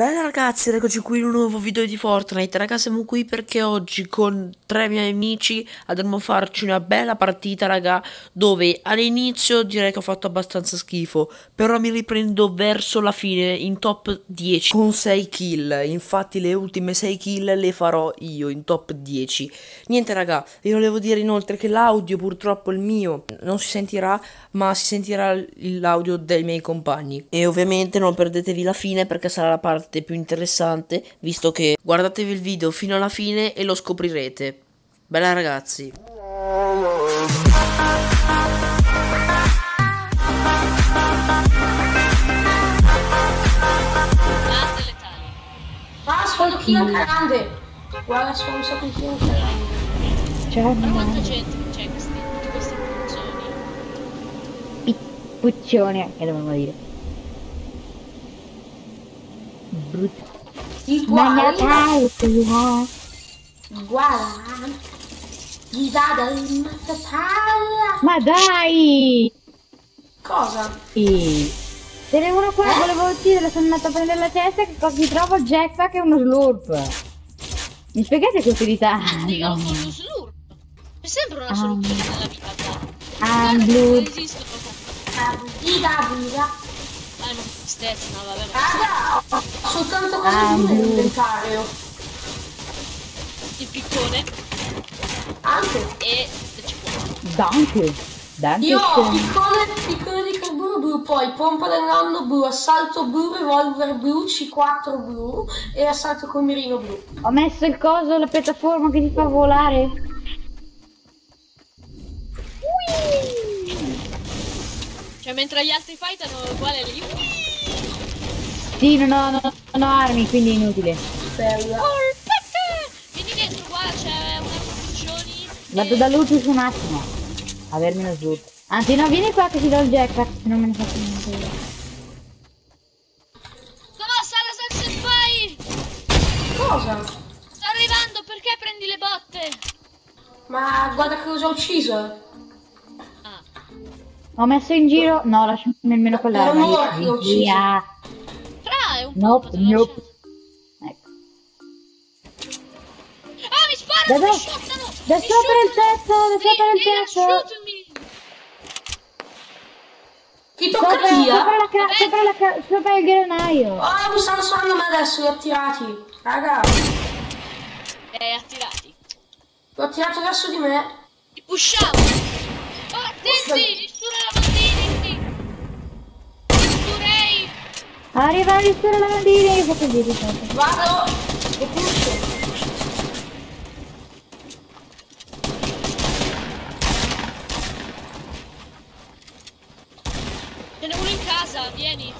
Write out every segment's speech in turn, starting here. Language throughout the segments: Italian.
Bella ragazzi, eccoci qui in un nuovo video di Fortnite. Raga, siamo qui perché oggi con tre miei amici andremo a farci una bella partita, raga, dove all'inizio direi che ho fatto abbastanza schifo, però mi riprendo verso la fine in top 10 con 6 kill. Infatti le ultime 6 kill le farò io in top 10. Niente raga, vi volevo dire inoltre che l'audio purtroppo il mio non si sentirà, ma si sentirà l'audio dei miei compagni. E ovviamente non perdetevi la fine perché sarà la parte più interessante, visto che guardatevi il video fino alla fine e lo scoprirete. Bella ragazzi. Ah, sfondino grande! Guarda, sono un sacco grande. Ciao. Ma quanta gente c'è tutti questi puzzoni? Puccione, che dobbiamo dire. Brutto. Guarda, gli dà del mazzatalla. Ma dai! Cosa? Se ne uno qua volevo uccidere, sono andato a prendere la testa, che cosa mi trovo? Il jetpack e uno slurp. Mi spiegate che utilità? Dico con lo slurp. Mi sembra una soluzione nella vita. Blu. Non esistono. Vida. Ma stessa, no, vabbè. Raga, ho soltanto cose blu nell'inventario. Il piccone Anche. e il cipolla. Danke. Io ho piccone di carburo blu, poi pompa del nonno blu, assalto blu, revolver blu, C4 blu e assalto col mirino blu. Ho messo il coso, la piattaforma che ti fa volare. Cioè, mentre gli altri fightano uguale lì. Sì, non ho armi, quindi è inutile. Bella. Vieni dentro, guarda, c'è una costruzioni. Vado da Lucius un attimo. Avermi uno slurp. Anzi no, vieni qua che ti do il jetpack, se non me ne faccio niente io. No, Sala Senpai! Cosa? Sta arrivando, perché prendi le botte? Ma guarda che cosa ho ucciso. Ah. Ho messo in giro. No, lasciami almeno quell'arma. Ora che ho ucciso. Via. Fra, è un po'. Nope. Ecco. Ah, mi sparano, Da mi shottano! Da mi sopra il shottano. tetto, da sopra il tetto. Shootmi! Chi tocca via? Sopra il granaio. Oh, mi stanno sparando me adesso, li ho attirati. Raga, Attirati. li ho attirato verso di me. Li pushiamo! Oh, attenti! Mistura lavandini! Misturei! Arriva a rischiare la lavandina, io faccio così di solito. Vado e pusho. Ce n'è uno in casa, vieni!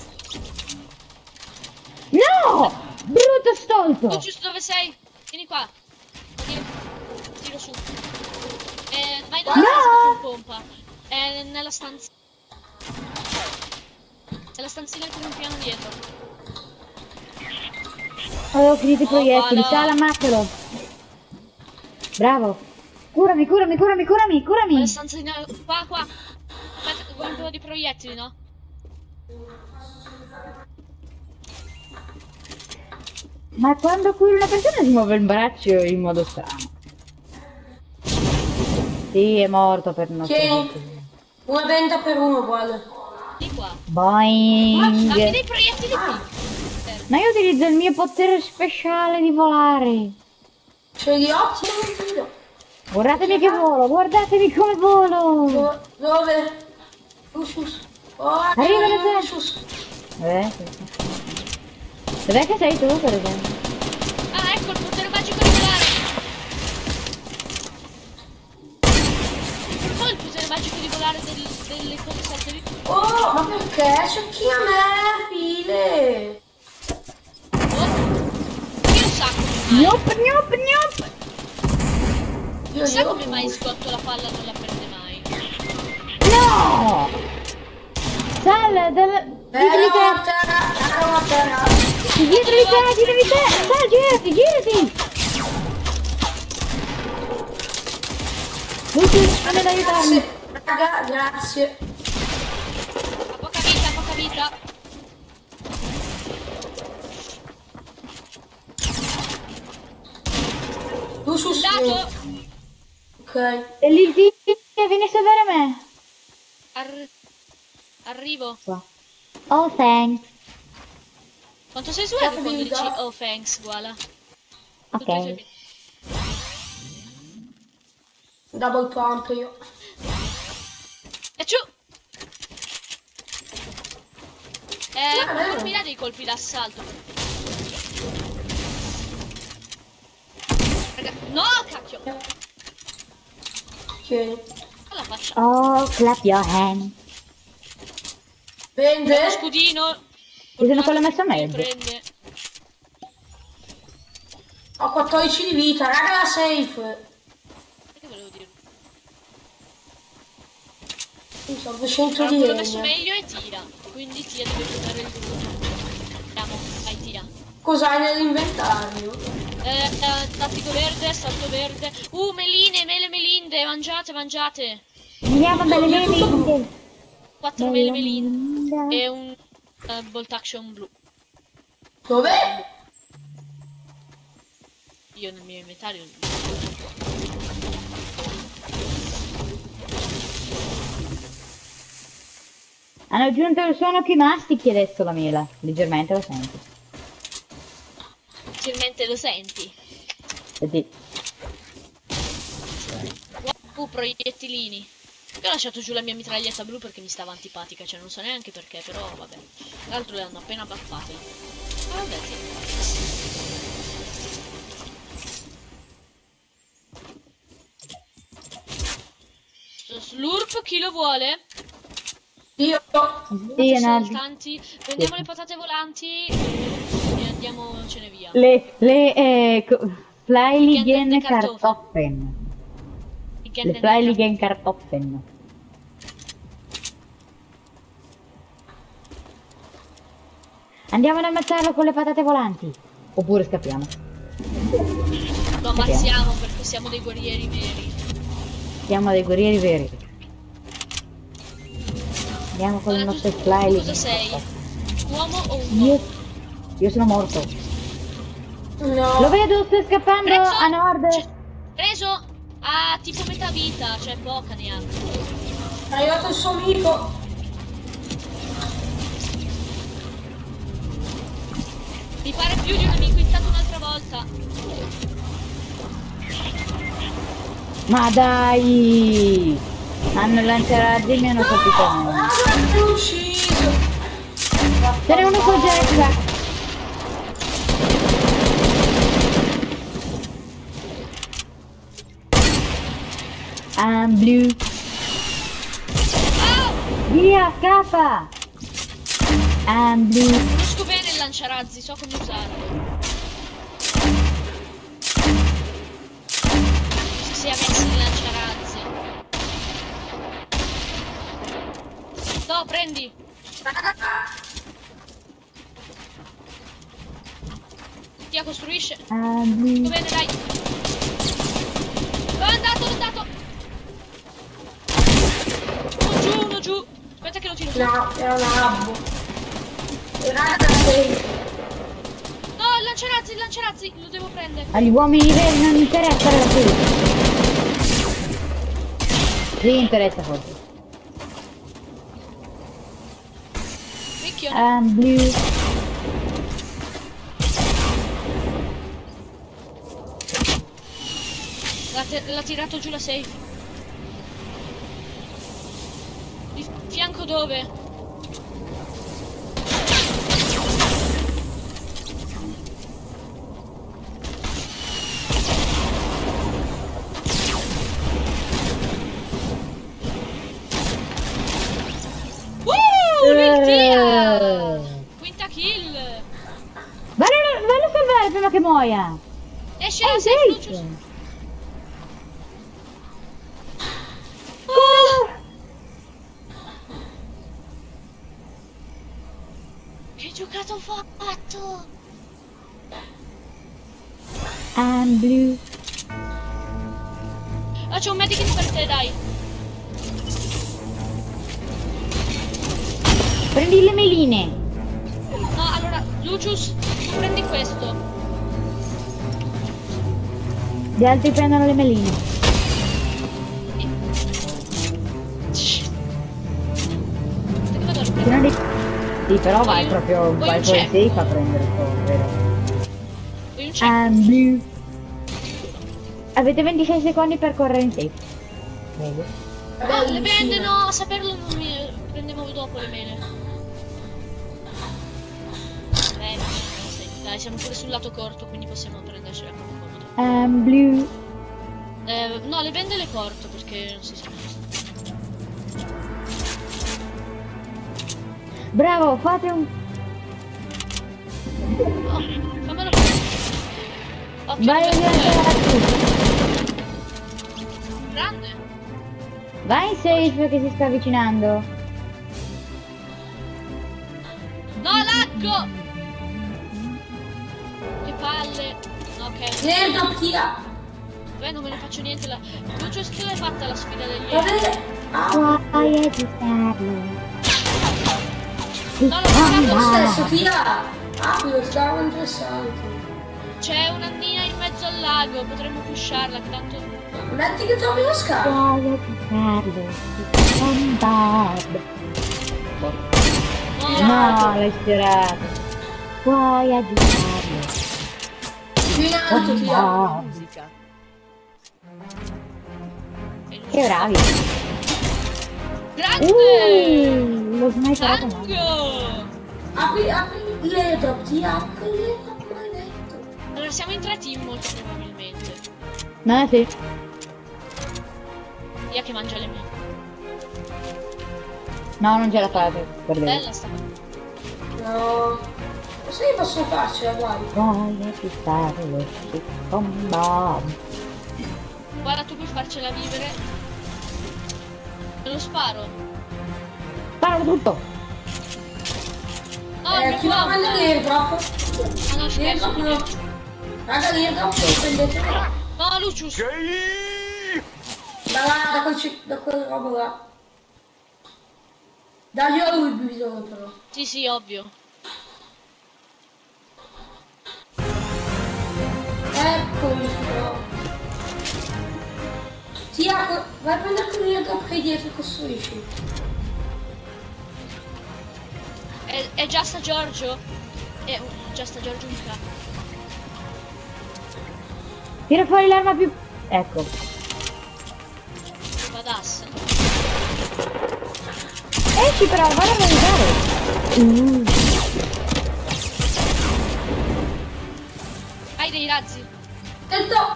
No! Brutto stolto! Lucius, dove sei? Vieni qua! Tiro su. Vai nella stanza con pompa. Nella stanza. Nella stanzina con un piano dietro. Avevo finito i proiettili, vada. Sala, ammazzalo! Bravo! Curami! Nella stanzina. Qua! Aspetta, vuoi un po' di proiettili, no? Ma quando curi una persona si muove il braccio in modo strano. Sì, è morto per non Tieni. Una benda per uno, vuole. Di qua. Boing! Dammi dei proiettili qui. Ma io utilizzo il mio potere speciale di volare. Ce li ho, tieni. Guardatemi che volo, guardatemi come volo! Dove? Lucius. Oh, Arriva da te. Lucius. Dov'è che sei tu, per esempio? Ah, ecco il potere magico di volare. Non so il potere magico di volare delle cose saltate. Oh, ma perché? Cerchi a me, file. Io un sacco. Gnop! Io Sai come mai sgotto la palla non la prende mai? No! Sal, Eravamo a terra. dietro di te! Sal, girati! Lucius, vieni ad aiutarmi! Raga, grazie. Ha poca vita. Blu su Dato. Ok. E lì il team vieni a salvare me. Arrivo. Oh, thanks. Quanto sei swag Che quando dici abilità? oh thanks, guarda. Ok. Double pump io. E ciù! qualcuno vero. mi dà dei colpi d'assalto. Raga, no, cacchio! Tieni. Alla faccia. Oh, clap your hand. Prende. Uno scudino. Bisogna quello messo a Mi mezzo. prende. Ho 14 di vita, raga, la safe. Che volevo dire? Mi sono 200 Però di quello messo legna. meglio e tira. Quindi tira deve giocare il duro. Andiamo, vai, tira. Cos'hai nell'inventario? Tattico verde, salto verde. mele melinde, mangiate. Andiamo belle belle. 4 mele melinde e un bolt action blu. Dov'è? Io nel mio inventario. Hanno aggiunto il suono che mastichi adesso la mela. Leggermente lo senti. Leggermente lo senti. Vedi. Proiettilini. Io ho lasciato giù la mia mitraglietta blu perché mi stava antipatica, cioè non so neanche perché, però vabbè. L'altro le hanno appena baffate. Vabbè, sì. Slurp, chi lo vuole? Io. Sì, no. Tanti. Prendiamo le patate volanti e andiamocene via. Freiligen Kartoffeln. Le Freiligen Kartoffeln. Andiamo ad ammazzarlo con le patate volanti. Oppure scappiamo. Lo ammazziamo perché siamo dei guerrieri veri. Siamo dei guerrieri veri. Andiamo con le nostre Freiligen. Cosa sei? Uomo o un uomo? Io sono morto. No. Lo vedo, sta scappando Preso! a nord. Preso! Ha tipo metà vita, cioè poca neanche. È arrivato il suo amico. Mi pare più di un amico intanto un'altra volta. Ma dai! Hanno lanciarazzi e mi hanno colpito. Ah, mi ha ucciso. Ce n'è uno con Jetpack. I'm blue. Via, scappa! I'm blue. Conosco bene il lanciarazzi, so come usarlo. Se si è messo il lanciarazzi. No, prendi! Tia costruisce. I'm blue. Va bene, dai. È andato. Uno giù. Aspetta che lo tiro. No, era un abbo. Raga, sei. No, il lanciarazzi, lo devo prendere. Agli uomini veri non interessa la fede. Sì, interessa forse. Ricchio. I'm blue. L'ha tirato giù la safe. Di fianco dove? Il tia! Quinta kill! Vallo salvare prima che muoia. Esce la safe, Jake. Lucius. Che giocato ho fatto! I'm blue. Ah, c'è un medikit per te, dai! Prendi le meline. No, allora, Lucius, tu prendi questo. Gli altri prendono le meline. Sì, però vai proprio vai fuori safe a prendere il vero? Vuoi un check? Blu. Avete 26 secondi per correre in safe. Vedi? Ah, le mele no, a saperlo non mi prendevo dopo le mele. Dai, siamo pure sul lato corto, quindi possiamo prendercela come comodo. Blu. No, le bende le porto perché non si sa. Bravo, fate un... Oh, fammelo prendere. Occhio, Vai a diventare grande. Vai in safe che si sta avvicinando. No, lacco! Che palle. Ok. Airdrop tira. Beh, non me ne faccio niente la... Lucio, se tu l'hai fatta la sfida degli... Vabbè. Vai a distarlo. No, non Lo stavo... stesso tira. Ah, quello stavo interessante. C'è un'annina in mezzo al lago, potremmo pusharla, che tanto... Metti che trovi lo scavo. Vai a distarlo. No, l'hai sfiorato. Vai a distarlo. Più in alto tira. Che bravi. Grande! L'ho sniperato. Lacco! Apri l'airdrop, tira. Apri l'airdrop, maledetto. Allora, siamo in 3 team molto probabilmente. No, sì. Via che mangia le mie. No, non ce la fate. Perdete. Bella sta. No. Lo sai che posso farcela, guarda. Vai a distarlo. Bomba. Guarda, tu puoi farcela vivere. Te lo sparo. Sparo tutto. No, mi Chi va a prendere l'airdrop? Ah no, scherzo. L'airdrop no. Raga, l'airdrop lo prendetelo. No, Lucius. Da quel roba là. Dagli a lui il bisogno però. Sì, ovvio. Eccomi però. Tira, vai a prendere l'airdrop che hai dietro e costruisci. È già sta Giorgio? Già sta Giorgio un capo. Tira fuori l'arma più... Ecco. Badass. Esci però, vado a mangiare. Hai dei razzi? Sento!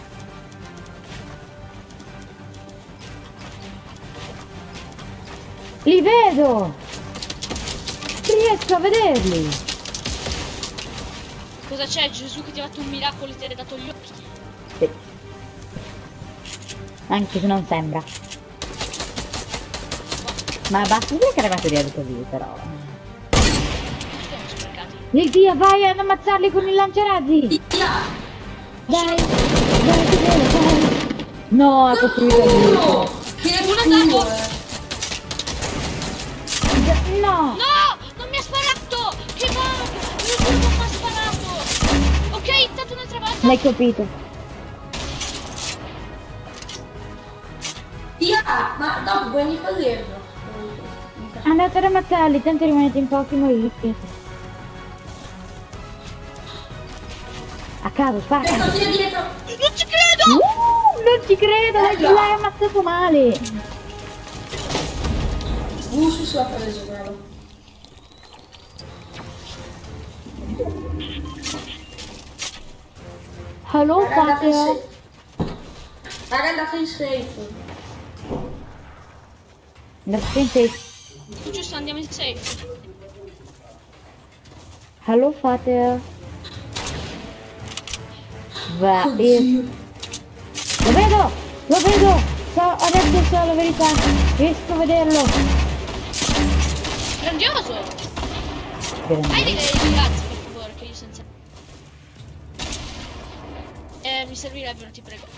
Li vedo. Riesco a vederli. Cosa c'è? Gesù che ti ha fatto un miracolo e ti ha dato gli occhi? Sì. Anche se non sembra. Ma basta dire che eravate di così, però. Siamo sprecati. Lidia, vai ad ammazzarli con il lanciarazzi. Tira! Dai, che bello, dai. No, ha costruito il Uno! muro. Che è Uno culo! dato! No. No! Non mi ha sparato! Che bug! Non mi ha sparato! Ok, intanto un'altra volta. L'hai colpito. Tira! Ma dopo prendi quell'airdrop. Andate ad ammazzarli, tanto rimanete in pochi moriti. A caso, spara. Ecco, tira dietro! Non ci credo! Non ci credo, l'hai ammazzato male. Busu l'ha preso, bravo. Hello, Raga, andate in Fateo. safe. Raga, andate in safe. Andate in safe. Giusto, andiamo in safe. Hello, Fateo. Va, Oddio. lo vedo, lo vedo. Adesso so la verità. Riesco a vederlo. Grandioso! Grande. Hai dei razzi, per favore, che io senza... mi servirebbero, ti prego.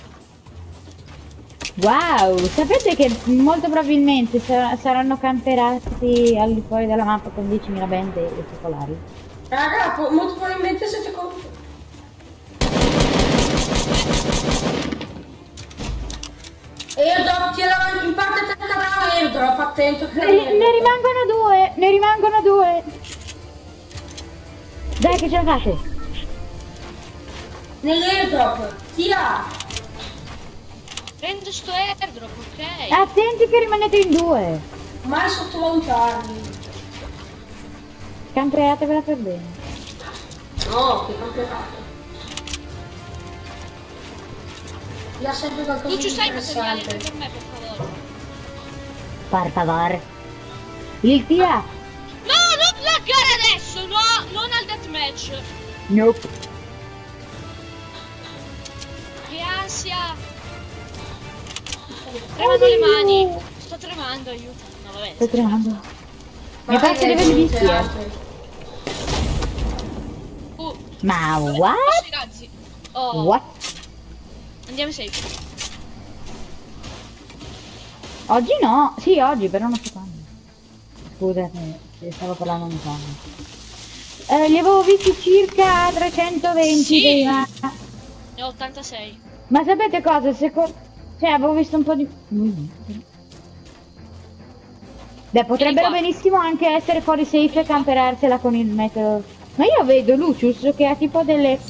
Wow, sapete che molto probabilmente saranno camperati al di fuori della mappa con 10.000 bende e popolari. Raga, molto probabilmente siete con... Attento che Ne rimangono due. Dai che ce la fate. nell'airdrop. Tira. Prendo sto airdrop, ok? Attenti che rimanete in due. Mai sottovalutarli. Campeatevela per bene. No, che campionato. Gli ha sempre qualcosa Tu ci di sai materiali anche interessante. per me, per favore. Per favore. Il tira. No, non laggare adesso, no, non al deathmatch. Nope. Che ansia. Tremano le mani. Sto tremando, aiuto. No, vabbè. Sto tremando. Mi ha Vai, perso le aggiunge velvizie. altre. Ma Ho what? i razzi. Oh, What? andiamo safe. Oggi no. Sì, oggi, però non so quando. Scusate, stavo parlando di quando. Li avevo visti circa 320 Sì. prima. Ne ho 86. Ma sapete cosa? Cioè, avevo visto un po' di... Beh, potrebbero qua. benissimo anche essere fuori safe e camperarsela con il metodo. Ma io vedo Lucius che ha tipo delle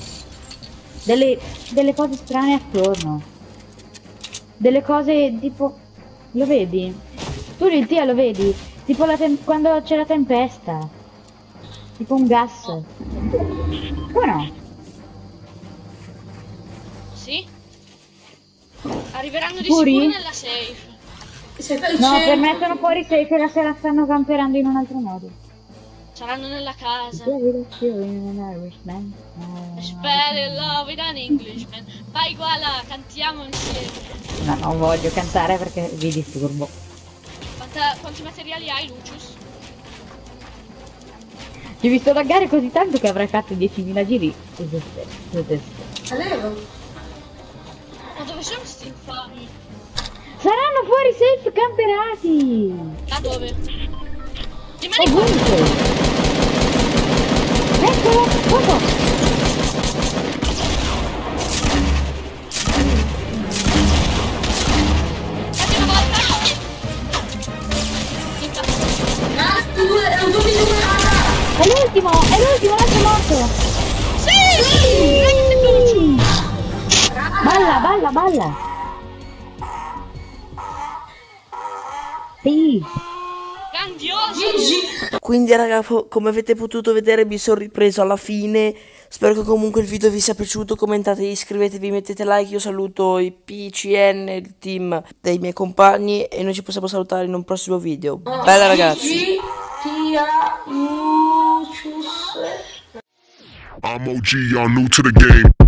cose strane attorno. Delle cose tipo... Lo vedi? Tu il tia lo vedi? Tipo quando c'è la tempesta. Tipo un gas. Oh. Come no? Sì? Arriveranno di Puri? sicuro nella safe. Se fai il No, per centro- me sono fuori safe e se la stanno camperando in un altro modo. Saranno nella casa. Irishman. Spell in love with an Englishman. Vai Guala, cantiamo insieme. No, non voglio cantare perché vi disturbo. Quanti materiali hai, Lucius? Ti ho visto laggare così tanto che avrai fatto 10.000 giri. Allevo. Ma dove sono questi infami? Saranno fuori safe camperati. Da dove? Rimani qua. Ovunque. Eccolo, poco. Fatti una volta. Vinta. Ah, è un 2 di numerata. È l'ultimo, l'altro morto. Sì! Grande Lucius! Balla. Sì. Grandioso! GG. Quindi raga, come avete potuto vedere mi sono ripreso alla fine. Spero che comunque il video vi sia piaciuto. Commentate, iscrivetevi, mettete like. Io saluto i PCN, il team dei miei compagni, e noi ci possiamo salutare in un prossimo video. Bella ragazzi. GG. Tia Lucius. I'm OG, y'all new to the game.